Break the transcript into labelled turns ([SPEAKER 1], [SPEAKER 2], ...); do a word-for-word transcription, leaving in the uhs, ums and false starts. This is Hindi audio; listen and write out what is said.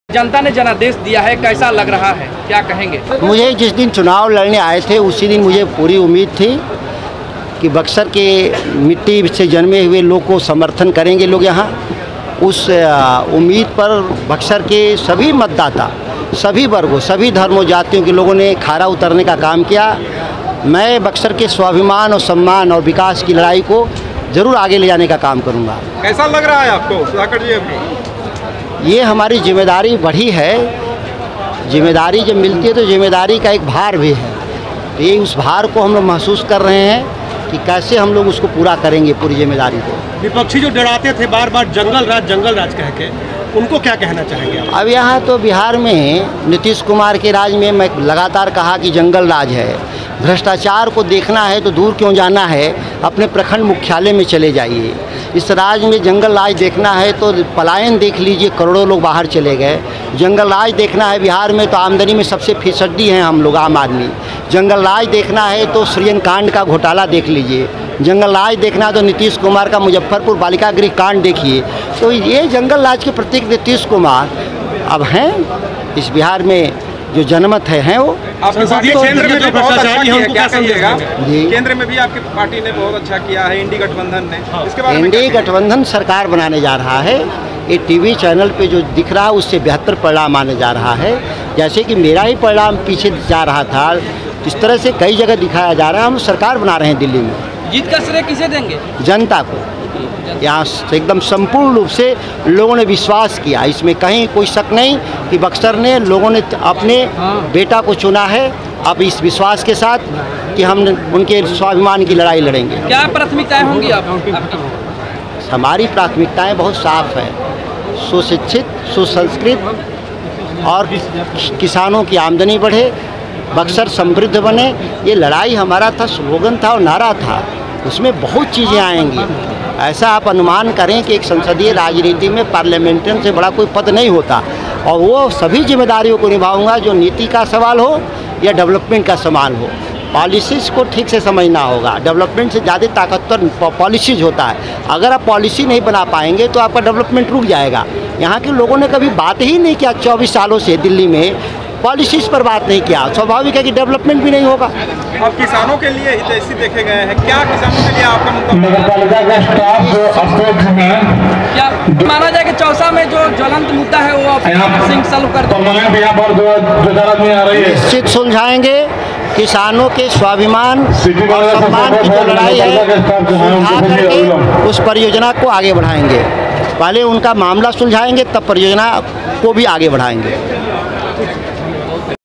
[SPEAKER 1] जनता ने जनादेश दिया है, कैसा लग रहा है, क्या कहेंगे?
[SPEAKER 2] मुझे जिस दिन चुनाव लड़ने आए थे उसी दिन मुझे पूरी उम्मीद थी कि बक्सर के मिट्टी से जन्मे हुए लोग को समर्थन करेंगे लोग यहाँ। उस उम्मीद पर बक्सर के सभी मतदाता, सभी वर्गों, सभी धर्मों, जातियों के लोगों ने खारा उतरने का काम किया। मैं बक्सर के स्वाभिमान और सम्मान और विकास की लड़ाई को ज़रूर आगे ले जाने का काम करूँगा।
[SPEAKER 3] कैसा लग रहा है आपको सुधाकर जी? अभी
[SPEAKER 2] ये हमारी जिम्मेदारी बढ़ी है। जिम्मेदारी जब मिलती है तो जिम्मेदारी का एक भार भी है, तो ये उस भार को हम लोग महसूस कर रहे हैं कि कैसे हम लोग उसको पूरा करेंगे, पूरी जिम्मेदारी को।
[SPEAKER 3] विपक्षी जो डराते थे बार बार जंगल राज जंगल राज कह के, उनको क्या कहना चाहेंगे?
[SPEAKER 2] अब यहाँ तो बिहार में नीतीश कुमार के राज में मैं लगातार कहा कि जंगल राज है। भ्रष्टाचार को देखना है तो दूर क्यों जाना है, अपने प्रखंड मुख्यालय में चले जाइए। इस राज्य में जंगल राज देखना है तो पलायन देख लीजिए, करोड़ों लोग बाहर चले गए। जंगल राज देखना है बिहार में तो आमदनी में सबसे फीसदी हैं हम लोग, आम आदमी। जंगल राज देखना है तो सृजन कांड का घोटाला देख लीजिए। जंगल राज देखना है तो नीतीश कुमार का मुजफ्फरपुर बालिका गृह कांड देखिए। तो ये जंगल राज के प्रतीक नीतीश कुमार अब हैं इस बिहार में, जो जनमत है, हैं वो।
[SPEAKER 3] आपकी पार्टी केंद्र में भी बहुत अच्छा किया है, क्या कहिएगा?
[SPEAKER 2] जी,
[SPEAKER 3] केंद्र में भी आपकी पार्टी ने बहुत अच्छा किया है, इंडी गठबंधन ने। इसके बारे में
[SPEAKER 2] एनडीए गठबंधन सरकार बनाने जा रहा है। ये टीवी चैनल पे जो दिख रहा है उससे बेहतर परिणाम आने जा रहा है। जैसे कि मेरा ही परिणाम पीछे जा रहा था, इस तरह से कई जगह दिखाया जा रहा है। हम सरकार बना रहे हैं दिल्ली में।
[SPEAKER 1] जीत का श्रेय किसे देंगे?
[SPEAKER 2] जनता को। यहाँ एकदम संपूर्ण रूप से लोगों ने विश्वास किया, इसमें कहीं कोई शक नहीं कि बक्सर ने लोगों ने अपने बेटा को चुना है। अब इस विश्वास के साथ कि हम उनके स्वाभिमान की लड़ाई लड़ेंगे।
[SPEAKER 1] क्या प्राथमिकताएं होंगी आप आपकी?
[SPEAKER 2] हमारी प्राथमिकताएं बहुत साफ है। सुशिक्षित, सुसंस्कृत और किसानों की आमदनी बढ़े, बक्सर समृद्ध बने। ये लड़ाई हमारा था, स्लोगन था और नारा था। उसमें बहुत चीज़ें आएंगी। ऐसा आप अनुमान करें कि एक संसदीय राजनीति में पार्लियामेंटेरियन से बड़ा कोई पद नहीं होता, और वो सभी जिम्मेदारियों को निभाऊंगा, जो नीति का सवाल हो या डेवलपमेंट का सवाल हो। पॉलिसीज़ को ठीक से समझना होगा। डेवलपमेंट से ज़्यादा ताकतवर पॉलिसीज़ होता है। अगर आप पॉलिसी नहीं बना पाएंगे तो आपका डेवलपमेंट रुक जाएगा। यहाँ के लोगों ने कभी बात ही नहीं किया चौबीस सालों से दिल्ली में, पॉलिसीज़ पर बात नहीं किया। स्वाभाविक है कि डेवलपमेंट भी नहीं होगा।
[SPEAKER 3] अब किसानों के लिए हितैषी देखे गए हैं, क्या किसानों के लिए आपका
[SPEAKER 1] क्या माना जाए कि चौसा में जो ज्वलंत मुद्दा है वो सिंह सॉल्व कर देंगे?
[SPEAKER 2] निश्चित सुलझाएंगे। किसानों के स्वाभिमान और सम्मान की जो लड़ाई है, सुलझा करके उस परियोजना को आगे बढ़ाएंगे। पहले उनका मामला सुलझाएंगे, तब परियोजना को भी आगे बढ़ाएंगे।